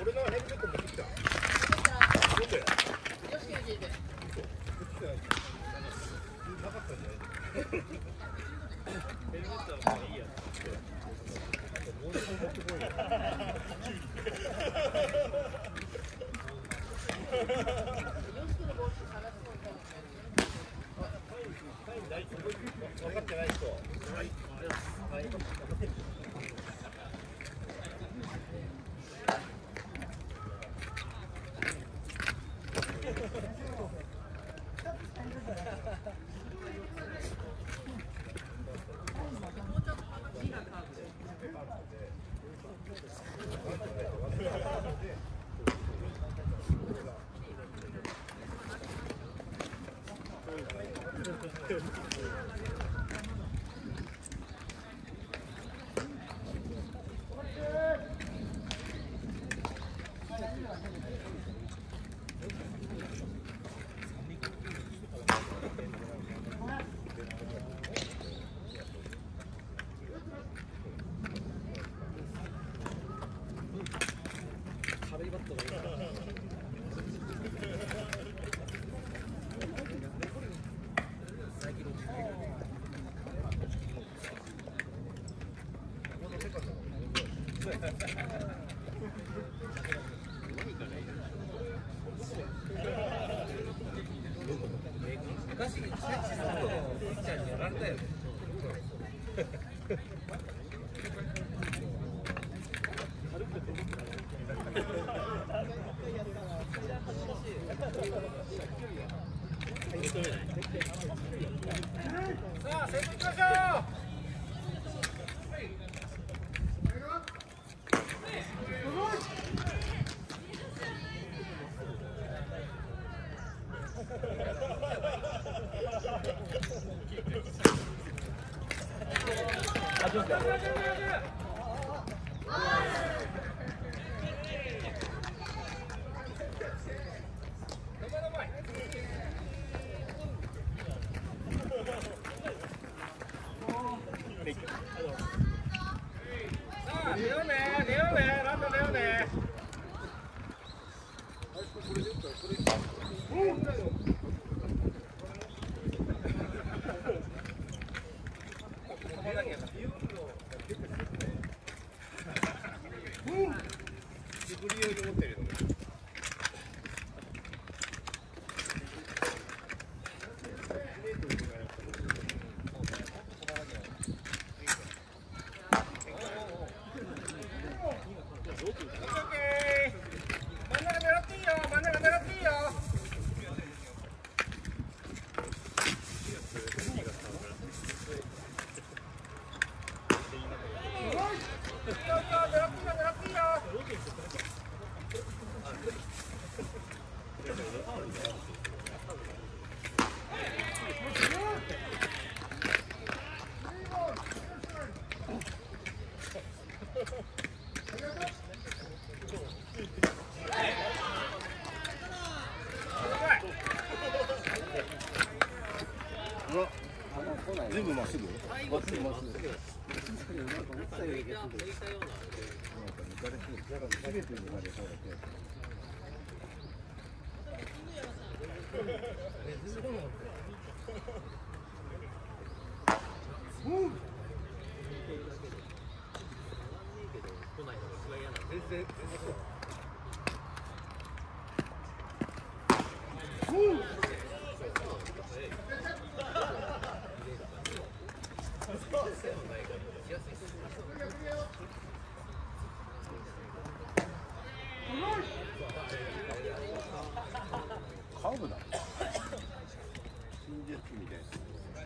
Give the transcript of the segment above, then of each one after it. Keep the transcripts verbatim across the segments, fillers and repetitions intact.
俺のヘルメット持ってきた。どこや。よし、で。なかったんじゃない。ヘルメットはもういいや。もう一本持ってこいよ。分かってない人。はい。はい。さあ、先頭行きましょう。出ようね、出ようね、ランナー出ようね。全部まっすぐ。まっすぐまっすぐ。カーブだ。新ジェッツみたいな。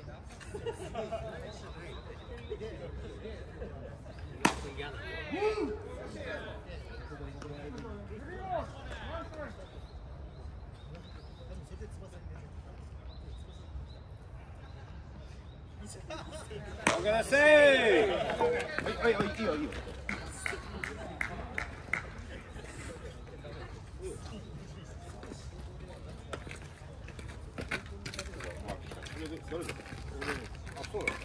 オッケー、せー。はいはいはい、いいよいいよ。あ、そうだ。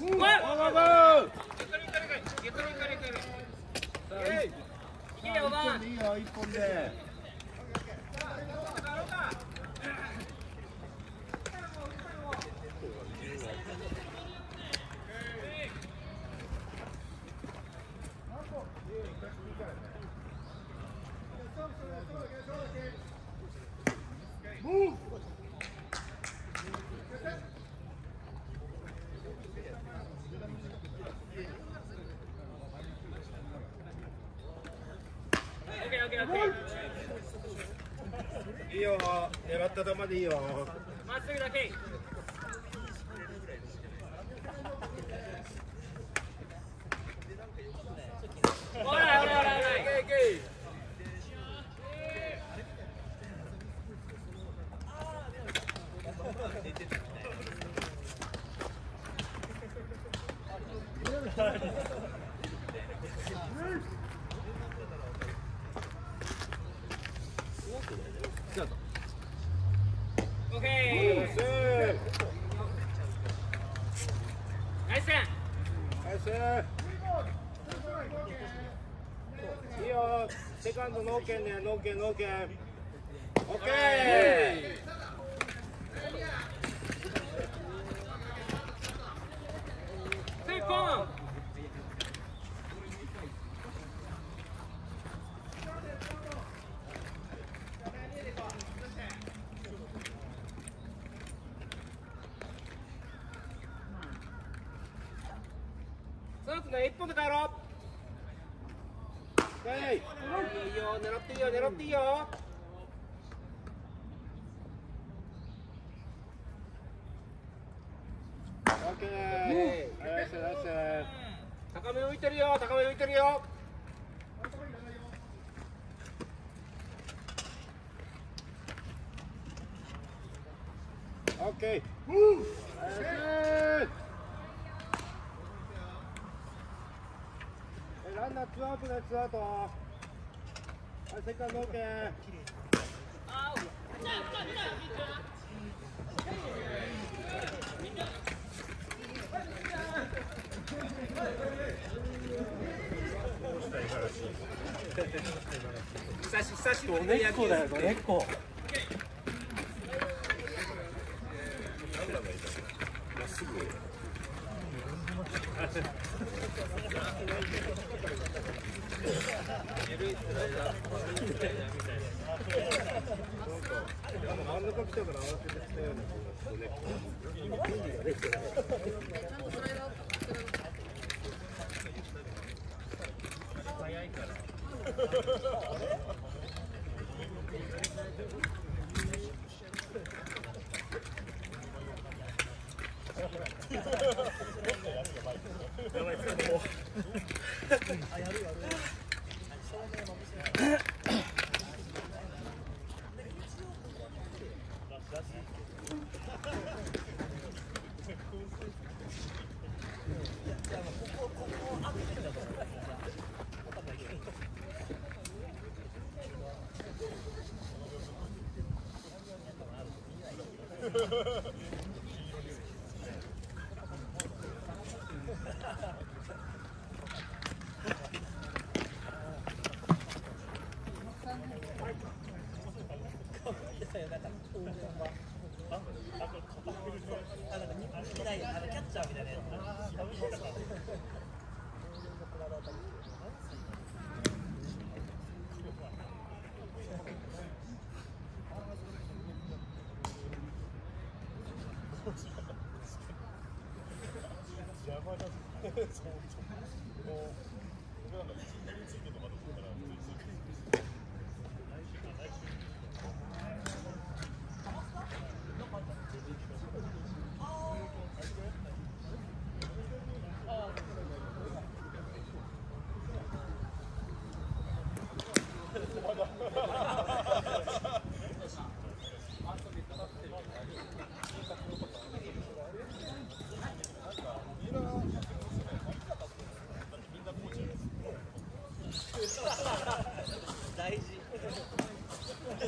いいよ、一本で。いいよ、狙った球でいいよ。 まっすぐだけ。ほらほらほらほら。オッケー。ナイス。 ナイス。いいよ、セカンドノーケンね、ノーケンノーケン。オッケー。 スリーポン。そうですね、一本で帰ろう。 オッケー。いいよ、狙っていいよ、狙っていいよ。オッケー。ナイスナイス。高め浮いてるよ、高め浮いてるよ。オッケー。ナイス。ランナーツーアウトでツーアウト。はい、セカンドオッケー。 久し久しぶりの根っこだよ、根っこ。 真ん中来たから慌ててきたような早いから。 大事。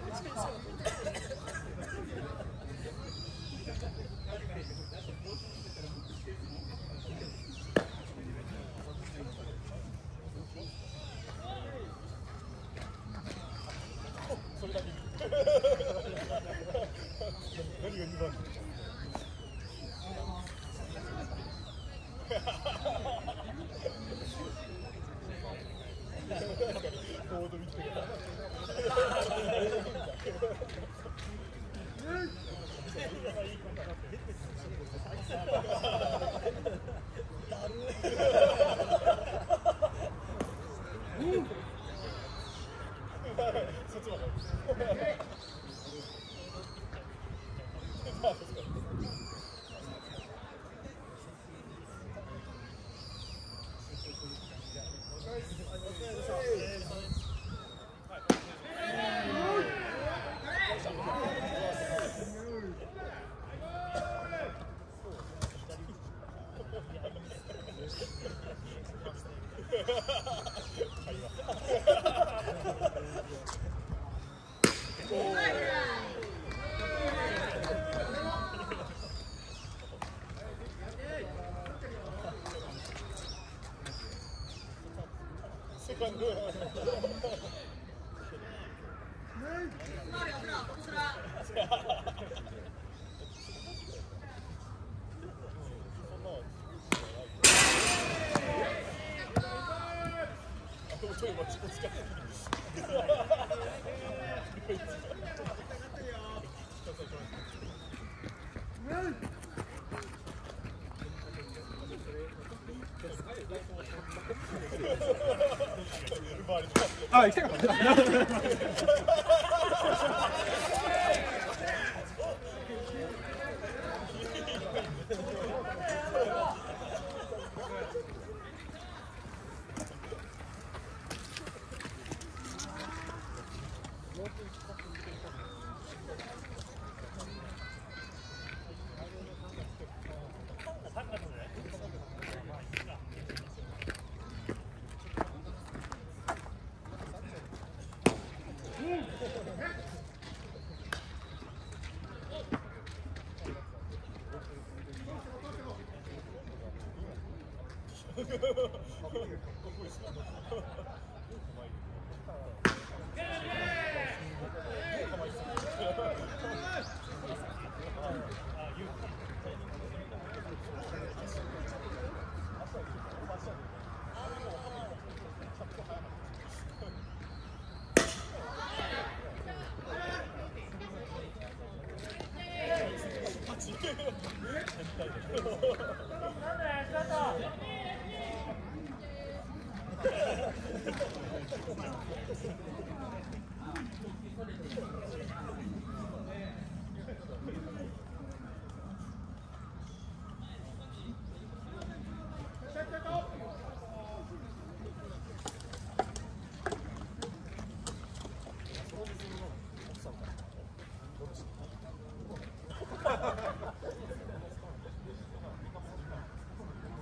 あ、行きたかった。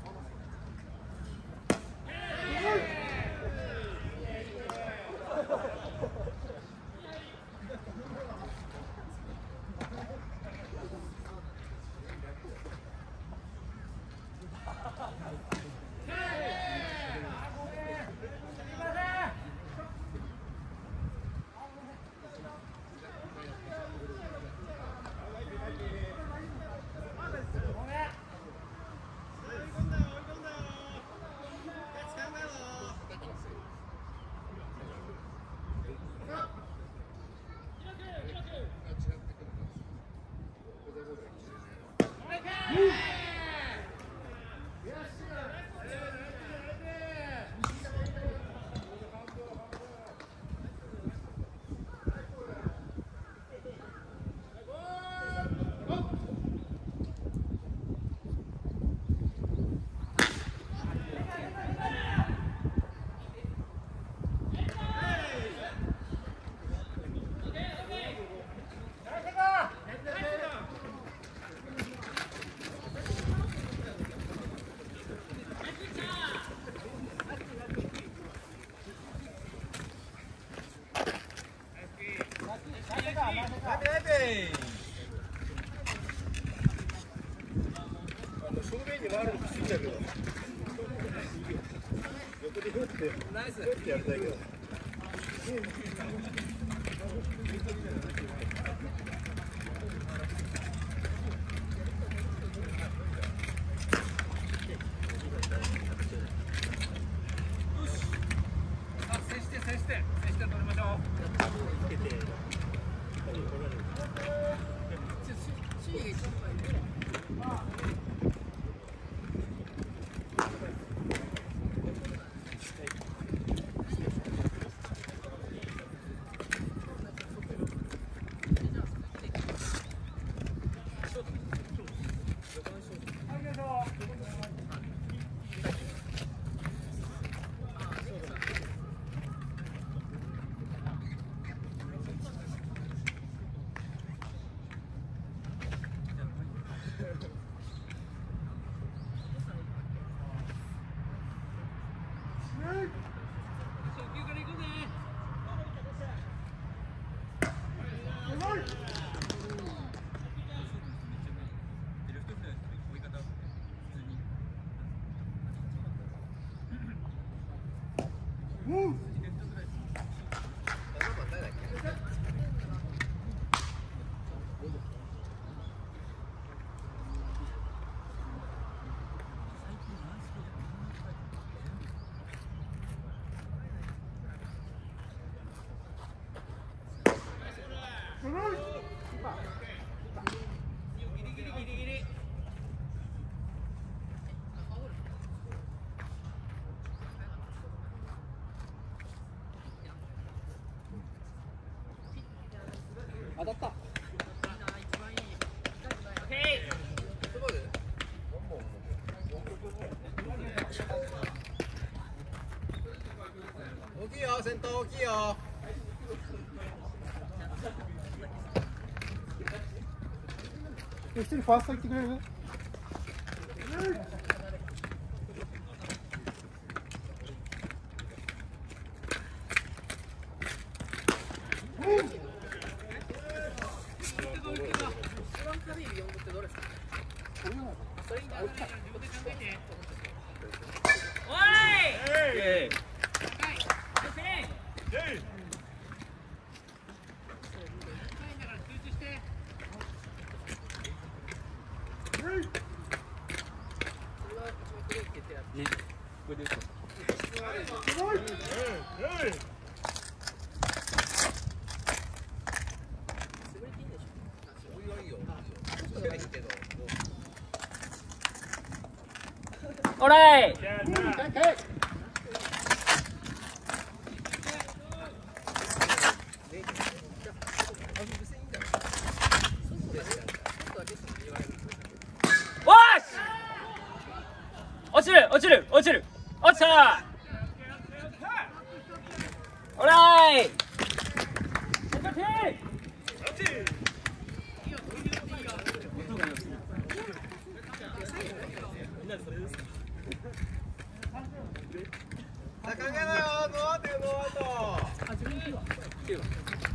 Hey! あの正面に回るのきついんだけど。横でふってナイスふってやりたいけど。 当たった。 大きいよ、先頭大きいよ。 一人ファースト行ってくれる？ オーライ。落ちる落ちる落ちる落ちた。オーライ。 さあ考えなよ、ノーアウトよ、ノーアウト。あ、自分に来るわ。来るわ。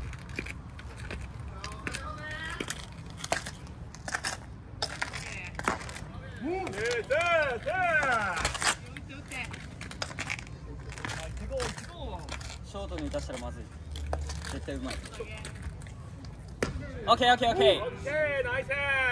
ショートに出したらまずい。絶対うまい。オッケーオッケーオッケー。 オッケー、ナイス。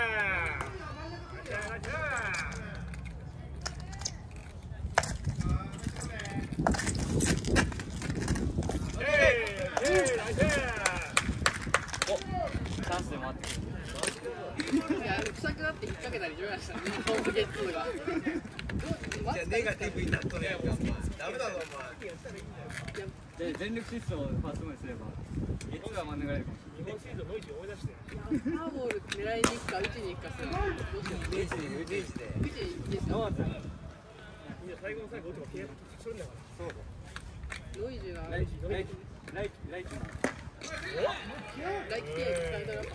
お、チャンスで回ってくる。 いや、臭くなって引っ掛けたりしましたね。ホームゲッツーが。 じゃあネガティブになっとるやんか、お前。ダメだぞ、お前。 で全力疾走をファーストまですればゲッツーは免れるかもしれない。 日本シリーズノイジー思い出して。 ファーボール狙いに行くか打ちに行くかする。どうしよう。 イメージで、イメージで。 打ちに行ってノーアウト。 いや、最後の最後、どっちも契約するんだから。そうノイジーがライトライトライトライトな。 大規定使いたかった。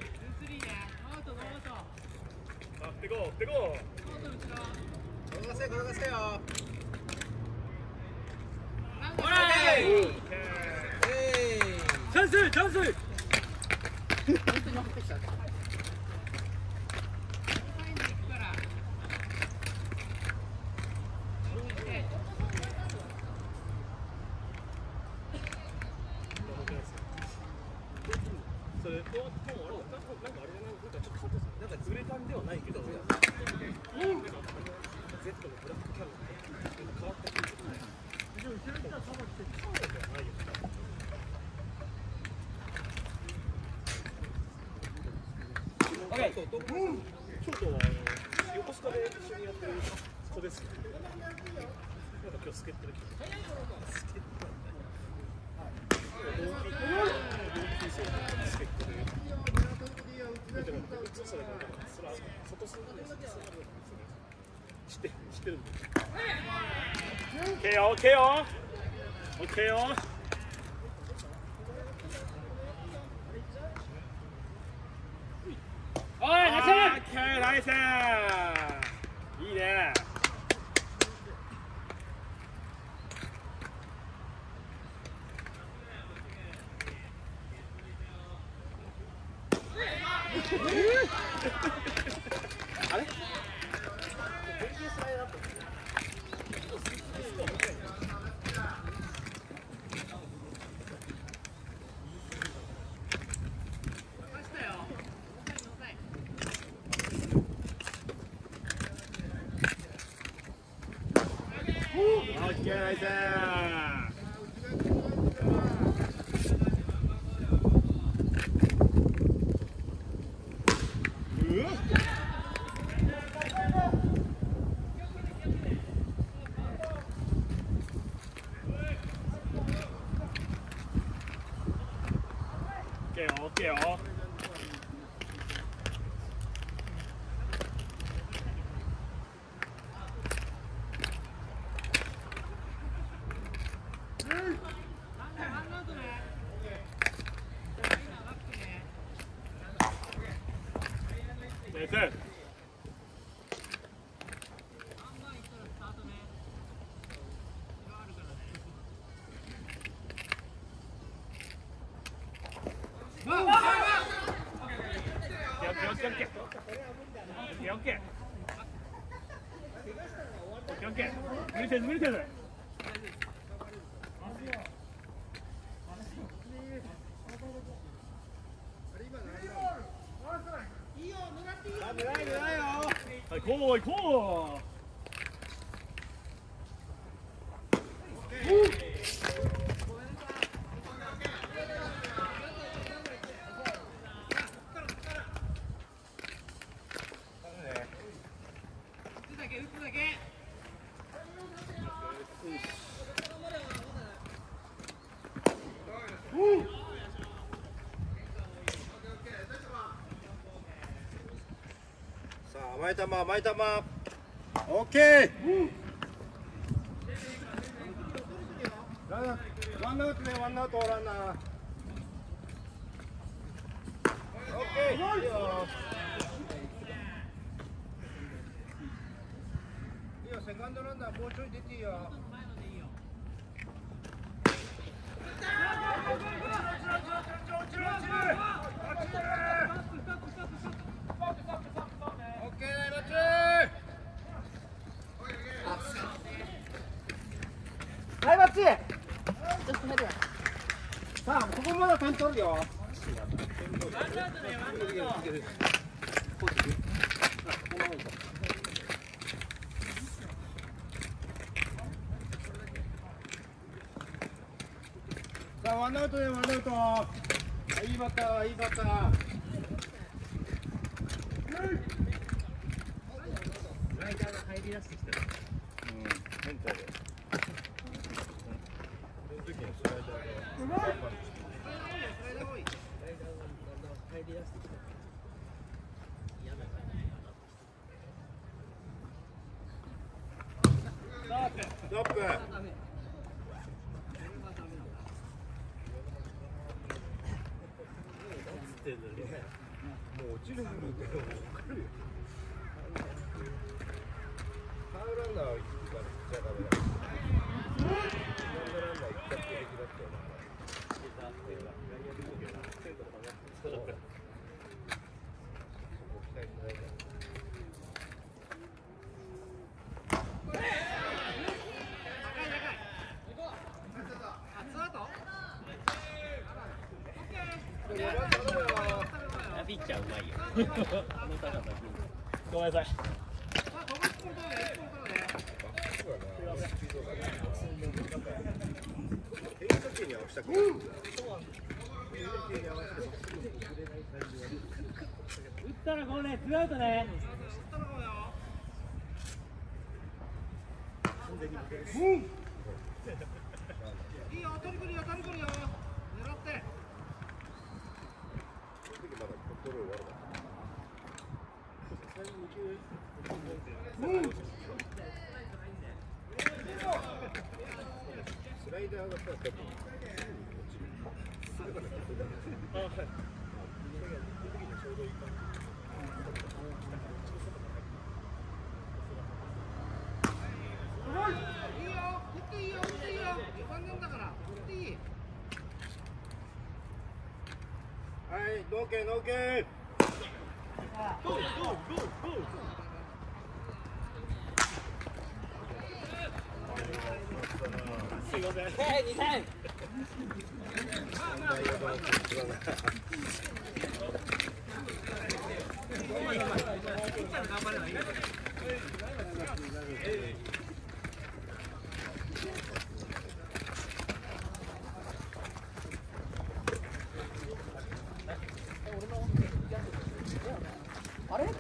あ、ってこう、ってこう。転がせ、転がせよ。 オーライ。チャンスチャンス。 本当にまくってきた。 それと、もうあれなんかなんかあれじゃない、なんかちょっとなんかずれ感ではないけど、うん、なんか Z のブラックキャロット変わった気がするね。でも後ろからサバってそうじゃないよ。 オッケー。 そう、京都は横須賀で一緒にやってる子です。なんか今日助っ人で来てる。同期同期生の助っ人で。でもそれがそれは外すんで外すんで知って知ってるんで。オッケーよオッケーよオッケーよ。 おいナイス。 オッケーナイス。いいね。あれ？オッケーナイス。オッケーよ。ナイス。無理せず無理せず。はい、こういこう。 さあ甘い球甘い球。オッケー。ランナーワンアウトね、ワンアウトランナー。オッケー。いいよ。いいよ、セカンドランナーもうちょい出ていいよ。はい、バッチ。さあ、ここまだ点取るよ。さあ、ワンアウトでワンアウト。いいバッター、いいバッター。ライダーが入り出してきた。うん、変態で。その時のスライダーが。スライダー多い。スライダーがだんだん入り出してきた。嫌だから。ストップ。ストップ。もう落ちる部分って分かるよ。サードランナーは行くからじゃダメだ。サードランナー行ったって平気だったよな。 ごめんなさい。 打ったらこれね、ツーアウトね。いいよ、取りくるよ、取りくるよ。狙って。 スライダーがさ、 あ、はい。 いいよ、打っていいよ、打っていいよ。よばんなんだから、打っていい。 はい、ノーケー、ノーケー。 ゴー、ゴー、ゴー、ゴー。すいません。 えー、にてん。あれ？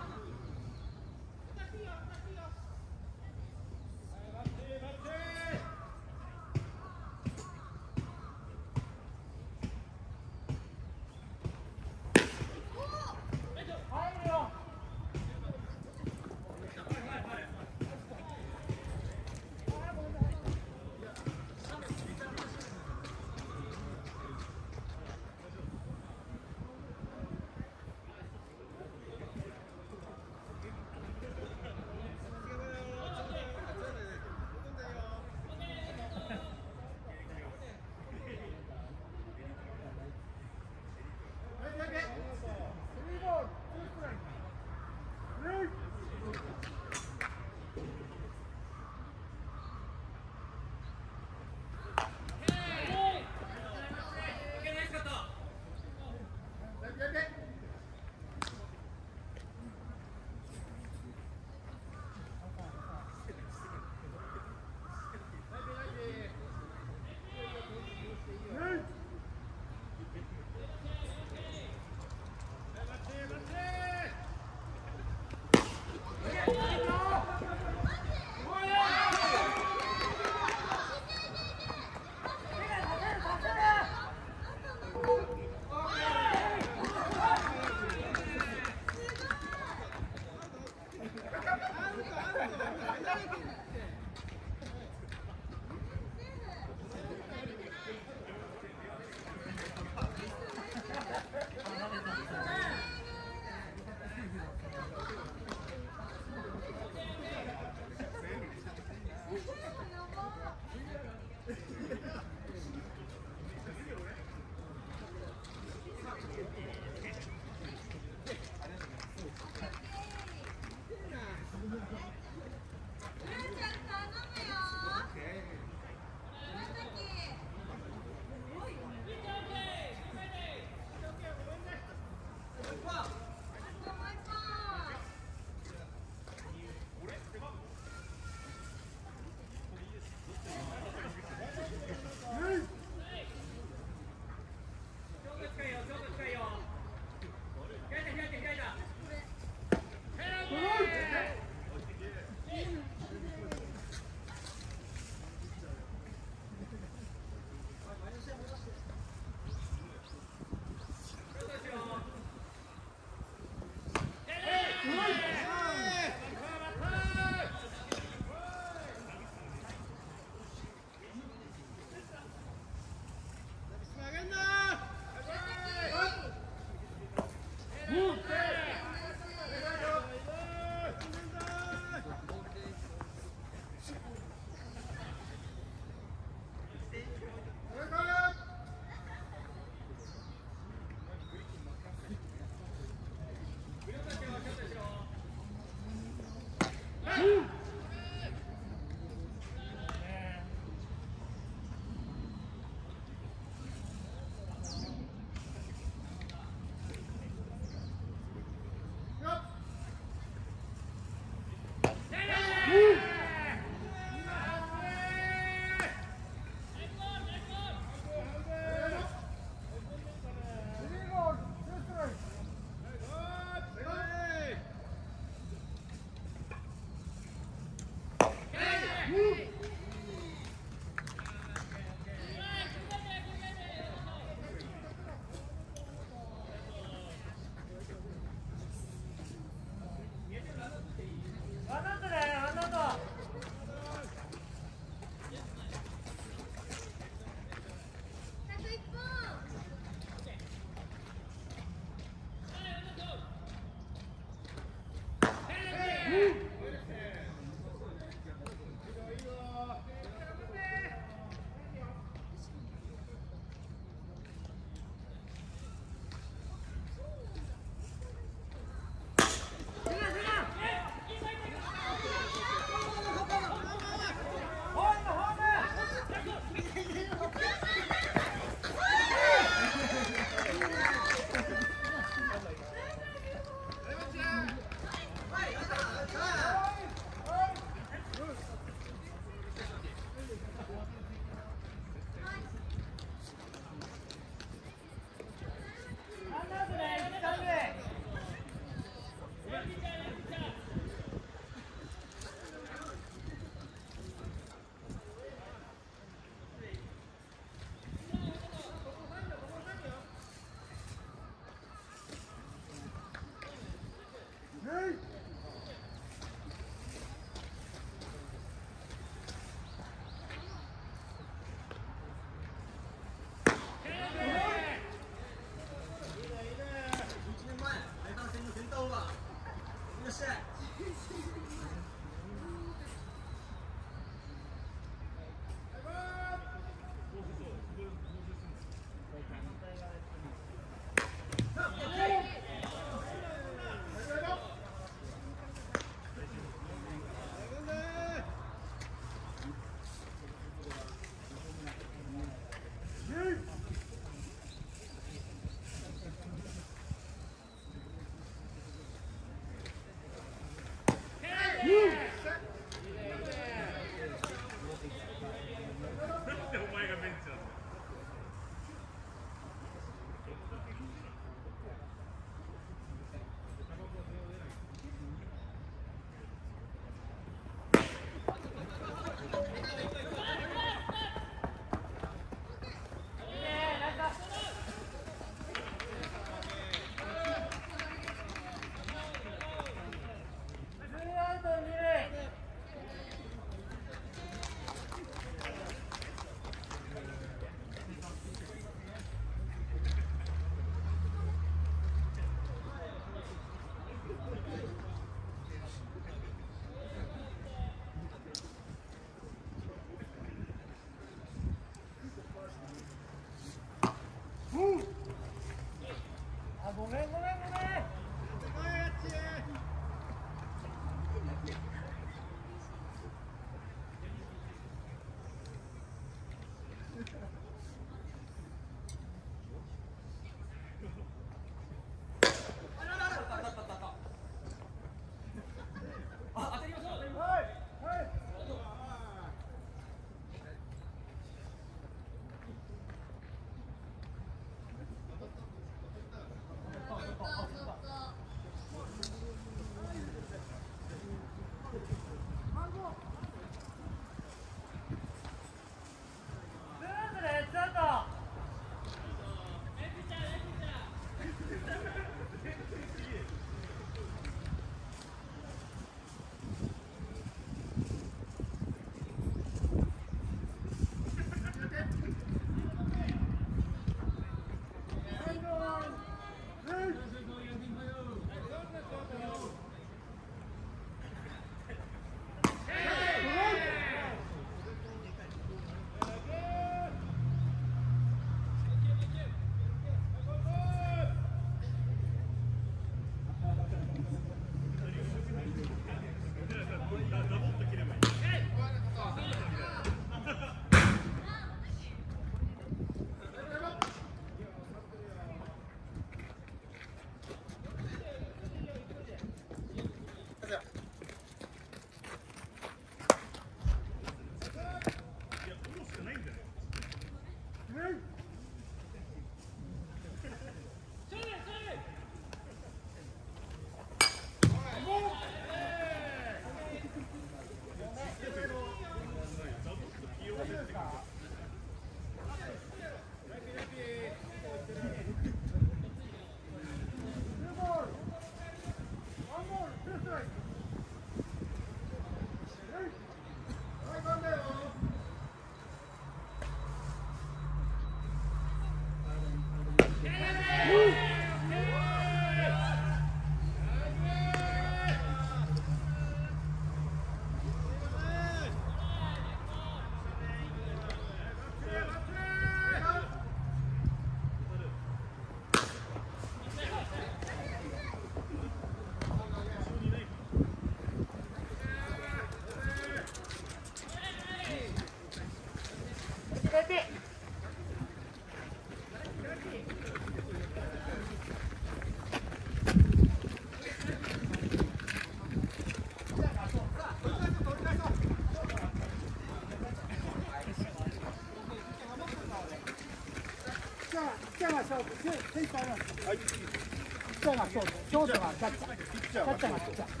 ピッチャーがショート、センターがピッチャーがショート、ショートがキャッチャー、キャッチャーがピッチャー。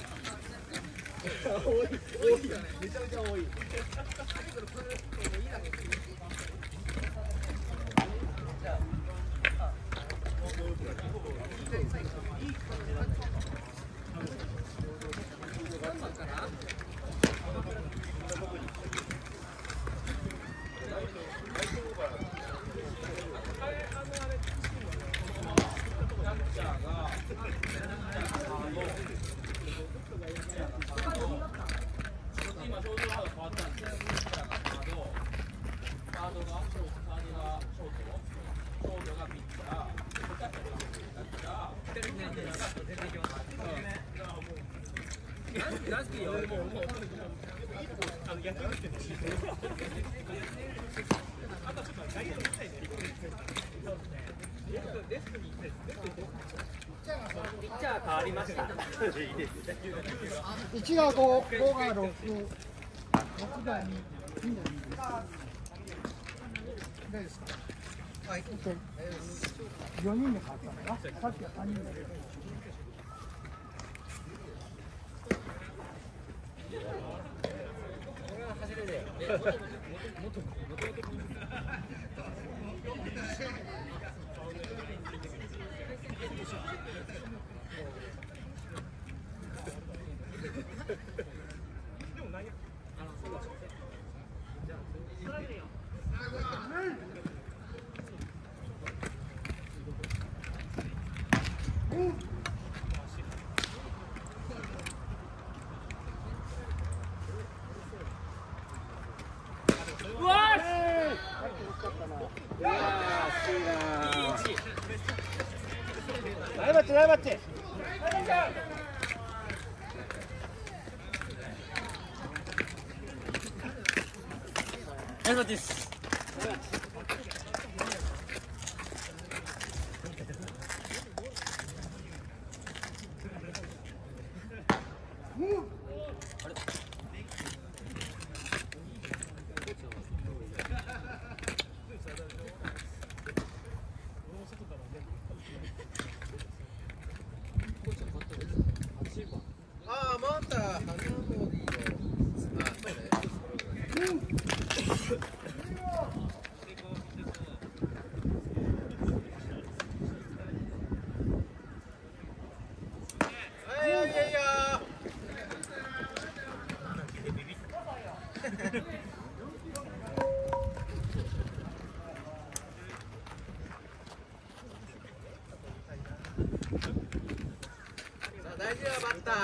多い、多い、めちゃめちゃ多い。 いちがご、ごがろく、ろくがに、にがにです。大丈夫ですか。はい。よにんで勝ったのかな。さっきはさんにんで。ナイバッチナイバッチ。 ナイバッチです。 ああ、また花森の。あ、そうね。はい、いやいやいや。大事なバッター。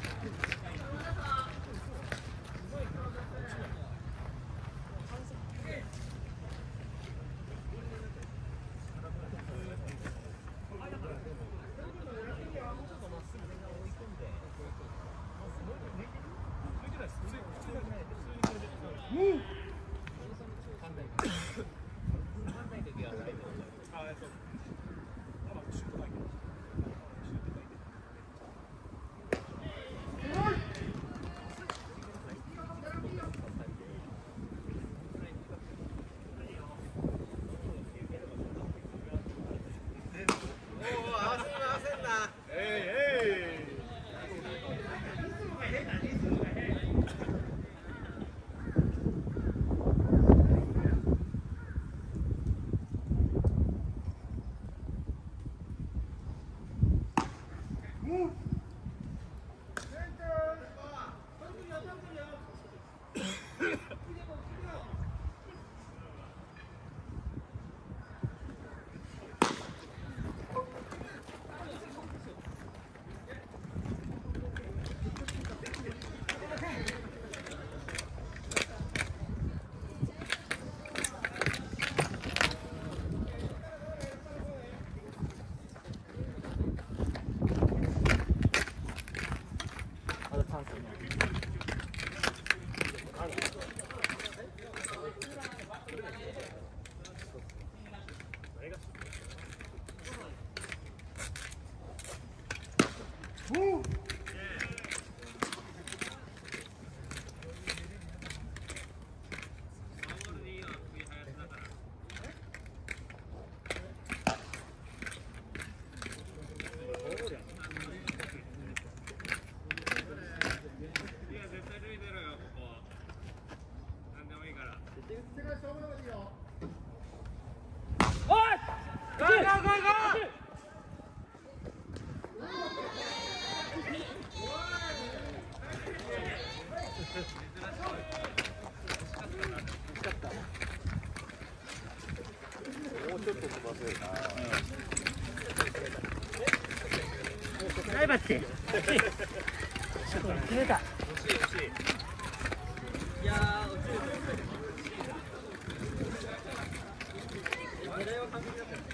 ライバッチ決めた。 いやー、落ちる。狙いは完璧だったよ。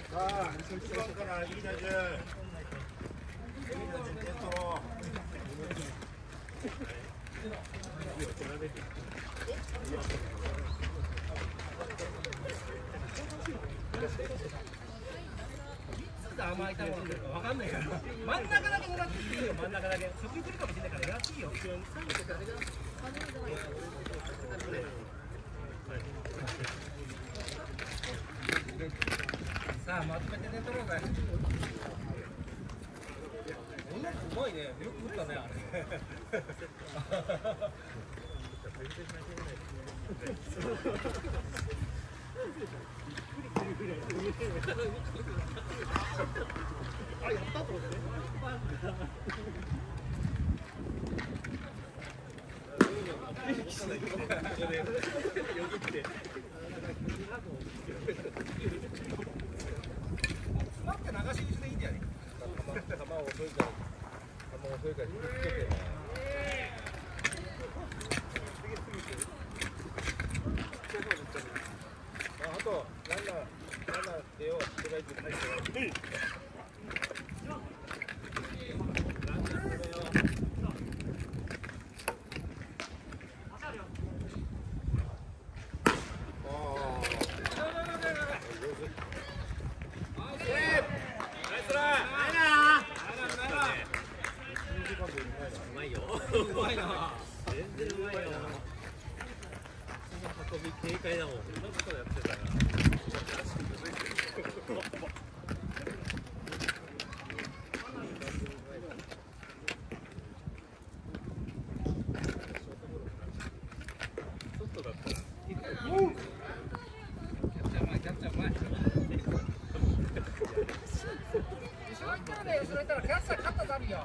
さあ、いちばんからいい打順。いい打順点取ろう。 甘い球わかんないから真ん中だけ狙っていいよ。真ん中だけそっち来るかもしれないから狙っていいよ。さあまとめてね取ろうぜ。うまいね。よく打ったねあれ。 あ、やったと思って。よぎって。 詰まって流し打ちでいいんじゃない？球を遅いから、球を遅いから引きつけて。あとランナーランナー出よう。ストライク入ってよ。 警戒だもん。そんなことやってたら。外だったら。 キャッチャー前キャッチャー前。一番来るね。それたらキャッチャー勝ったざるよ。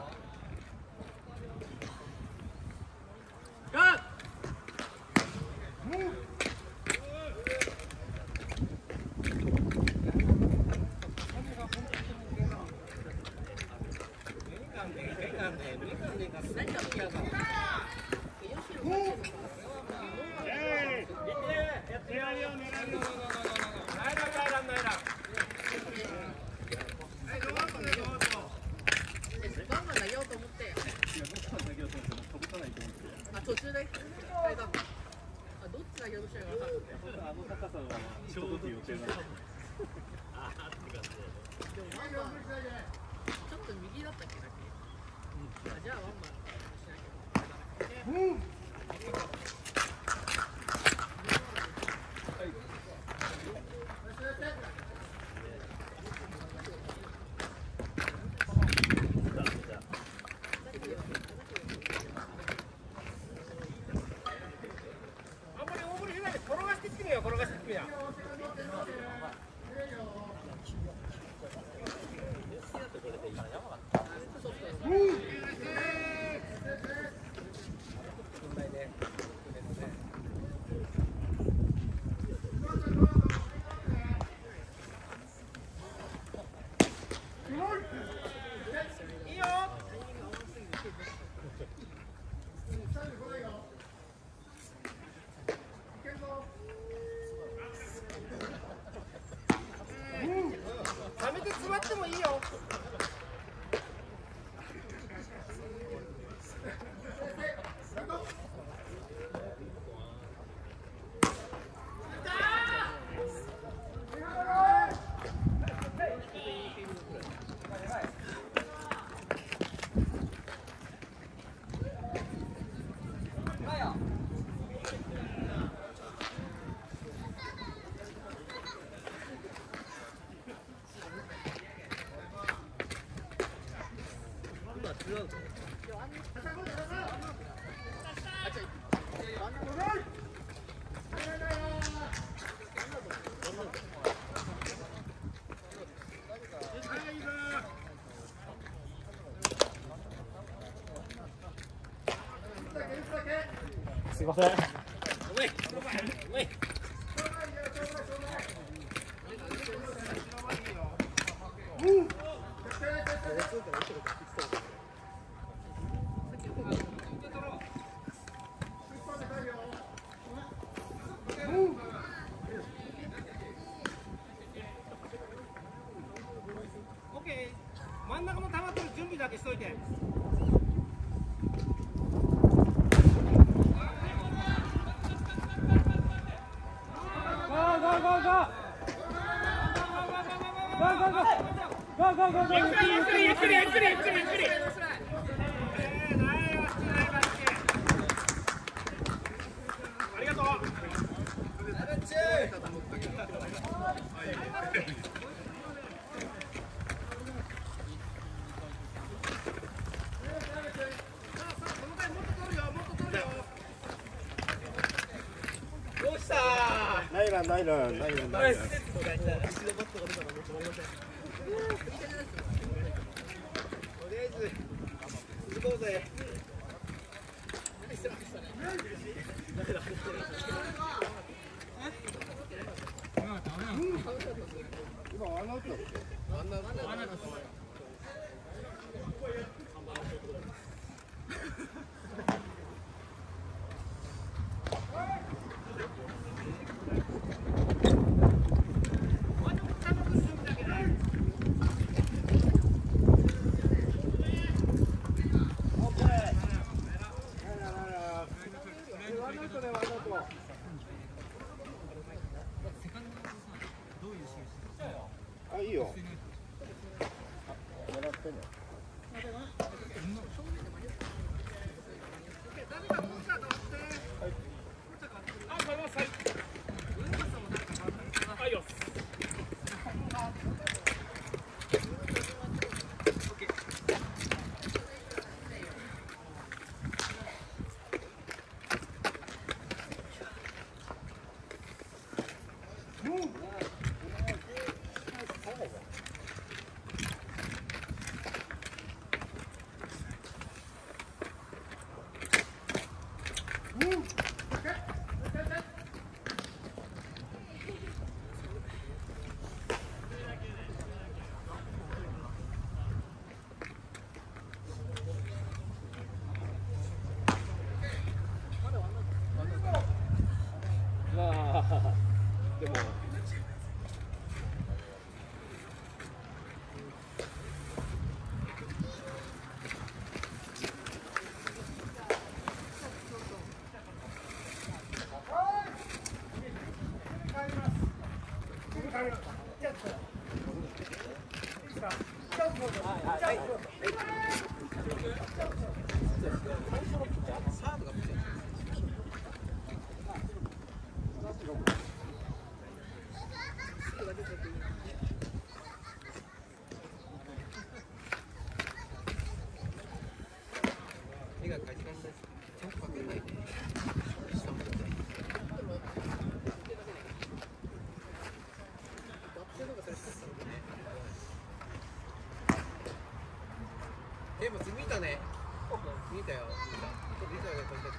途中であれだ。あ、どっち投げようとしてるか分かんない。 あの高さはちょうどっていう予定なの。ああ、って感じだよね。 でもワンマンちょっと右だったっけだっけ。あ、じゃあワンマンしなきゃ。うん。 溜めて詰まってもいいよ。 すいません。 ランナイランナイランナイラン。 一度バットが出たらもう止まりません。とりあえず行こうぜ。 今ワンアウトだっけ？ ワンアウト。 あ、いいよ。でも。 手がかじかんだし、ちゃんとかけないで。え、もう見たね。見たよ。見た。見たよ、飛んでった。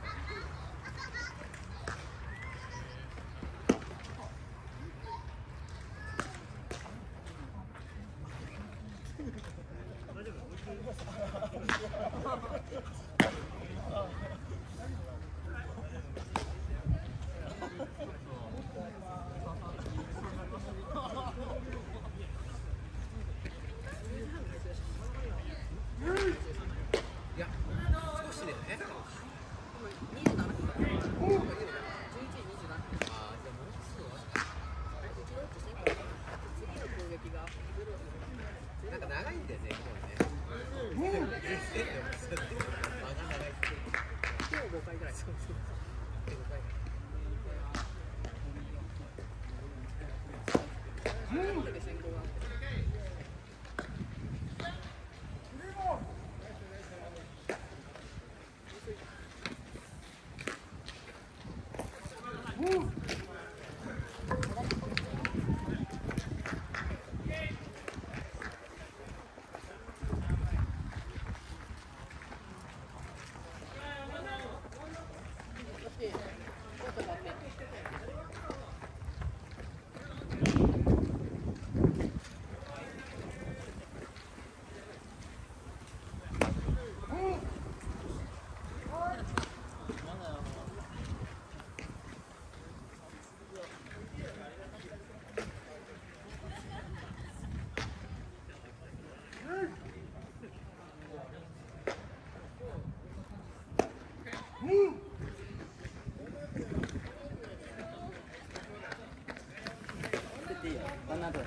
いや、少しね。 にじゅうななふん。じゅういちじにじゅうななふん。 ああ、じゃあもうすぐ終わっうちのうち先輩次の攻撃がた。なんか長いんだよね、今日ね。うん。間が長い。 今日ごかいぐらい。 そうそう。ごかい。 これで先行があって。 ワンアウトです。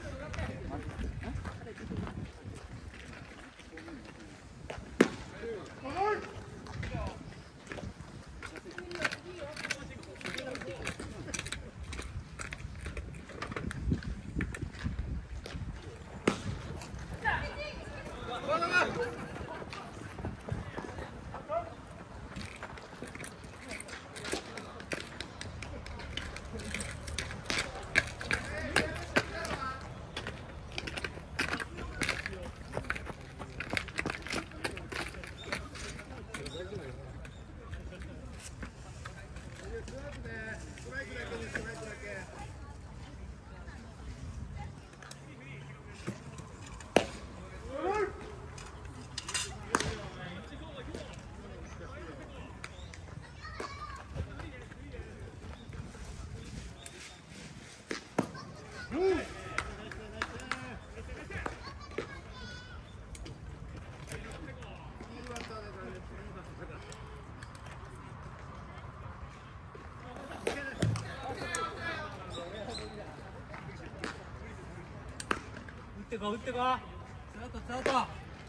こ打ってこスタートスタート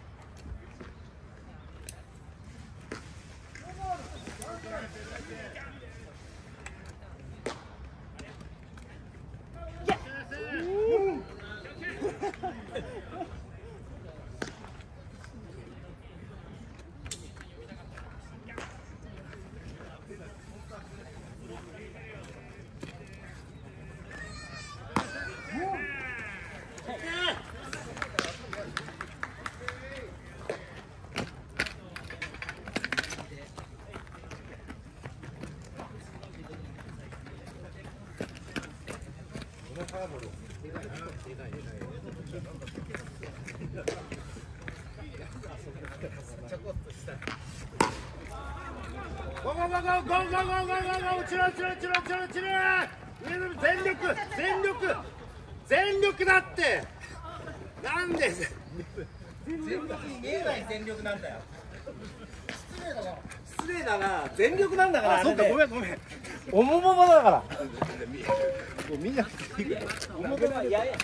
ゴーゴーゴーゴーゴーゴーゴーゴーゴーゴーチロチロチロチロチロ全力全力全力だってなんで全力に見えない全力なんだよ失礼だな、全力なんだから。 あ、そっか、ごめんごめん。 おもももだから。 もう見なくていいから。 おももがやや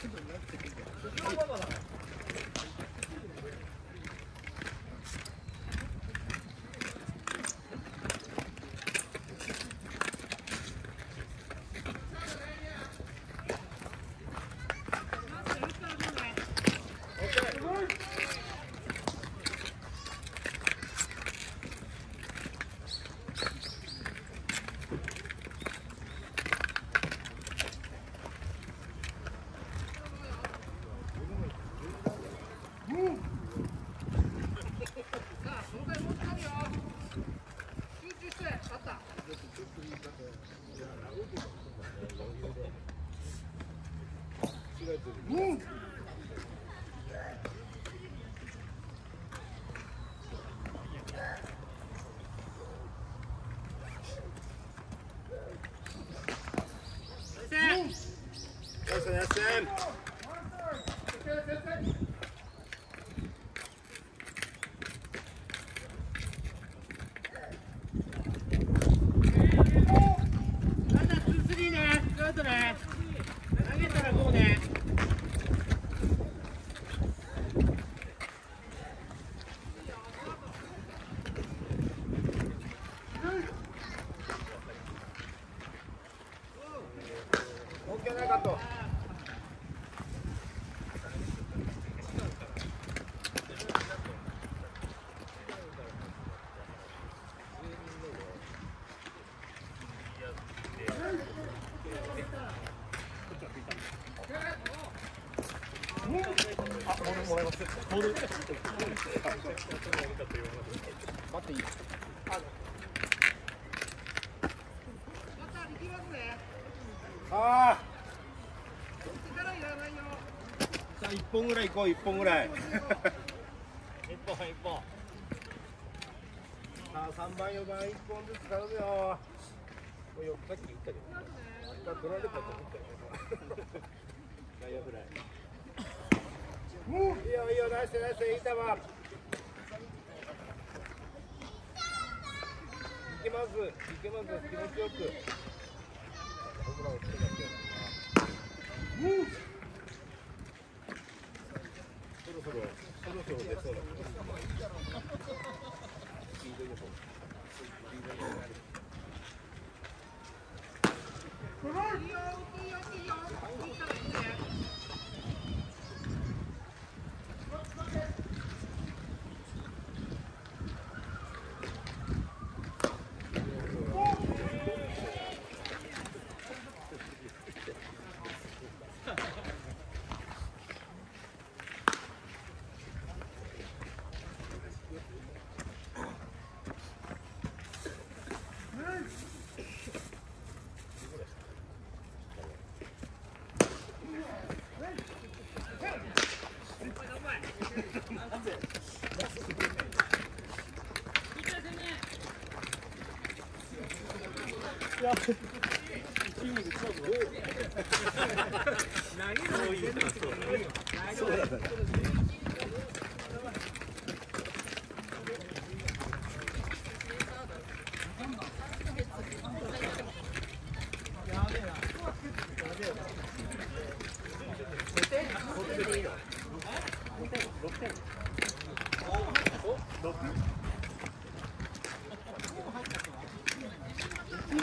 ああ。さあ一本ぐらい行こう一本ぐらい。一本一本。さあ三番四番一本ずつ頼むよ。もうよさっき言ったけど。取られたと思ったよ。内野フライ。いいよいいよナイスナイスいい球。いけますいけます気持ちよく。ホームランをつけなきゃ。そろそろそろそろ出そうだ。スピード予報。スピード予報。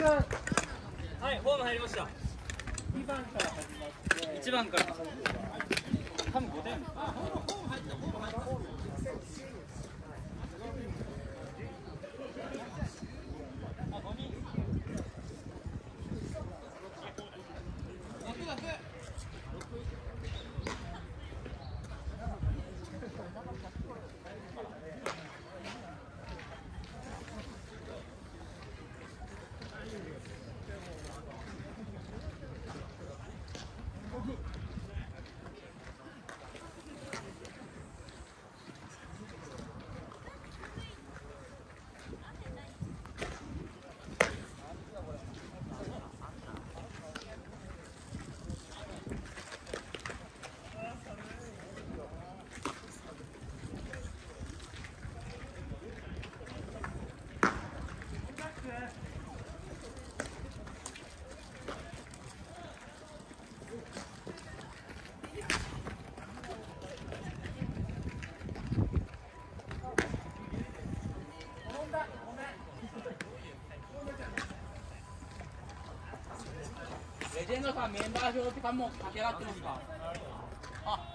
はい、ホーム入りました。 にばんから始まっていちばんから多分ごてん。 レジェンドさん、メンバー表とかも駆け上がってますか？あ、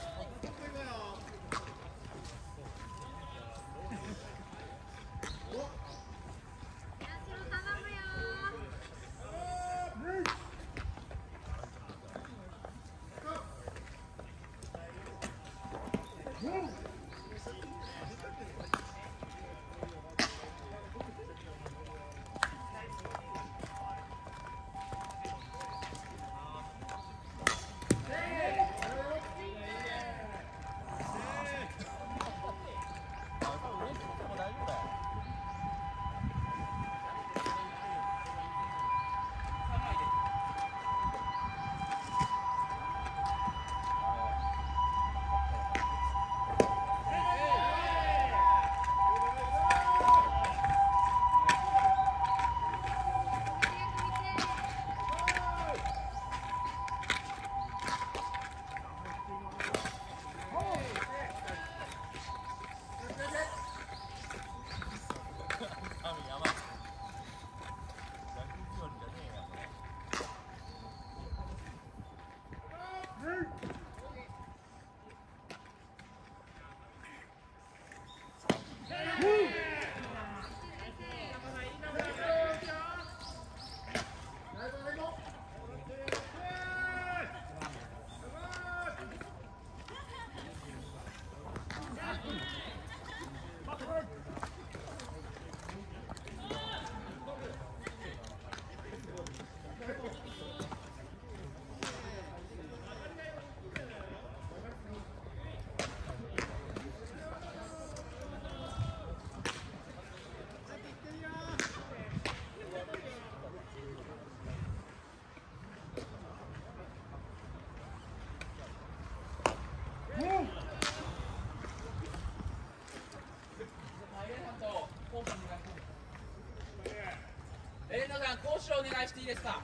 レジェンドさん、講師をお願いしていいですか？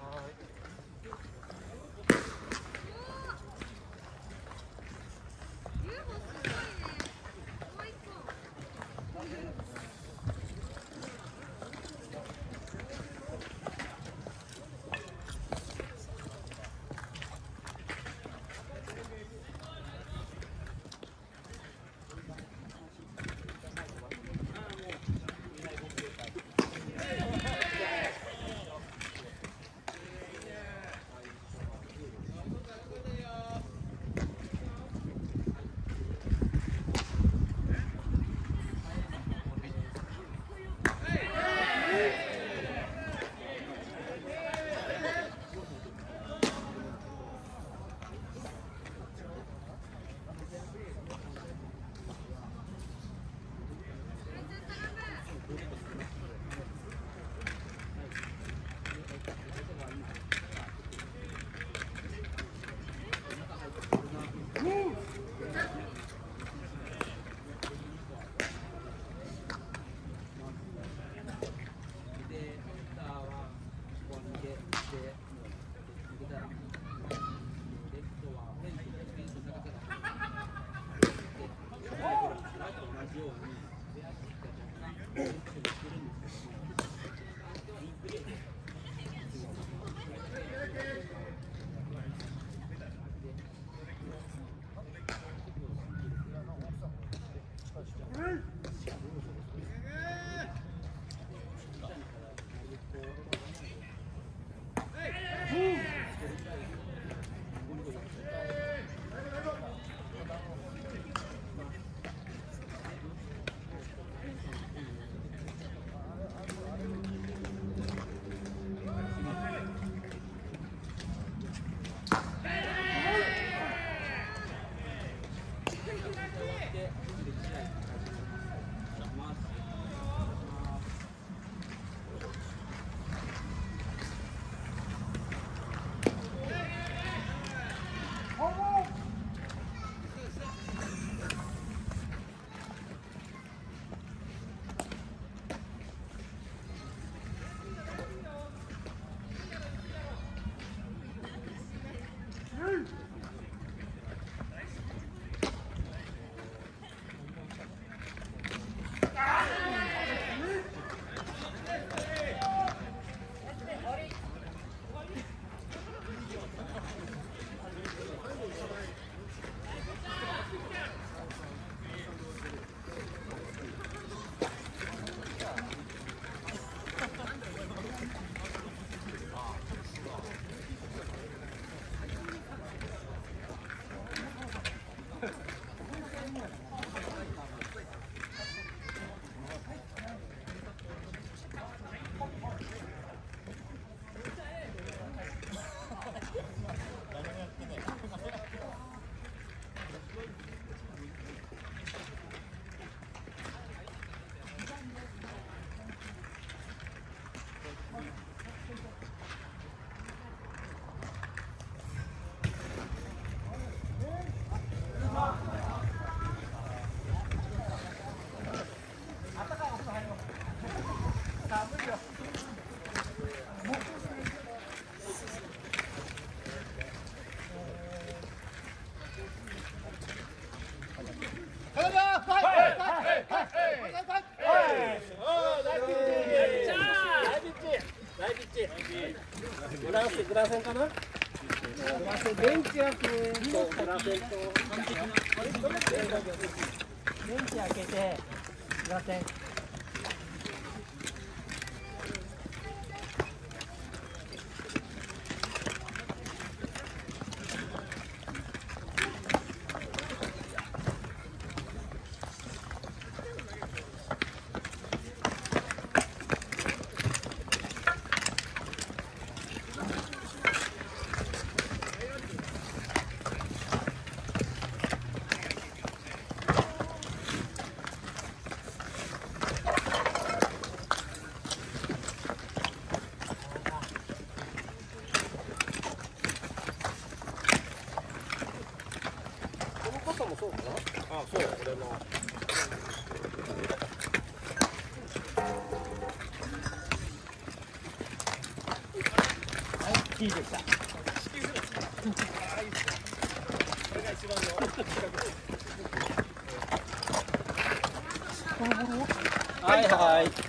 グラセングラセンかな。グラセンベンチ開け。そうグラセンと。ベンチ開けてグラセン。 もそうかな。あ、そう、俺の。 はい、いいでした。 はいはい。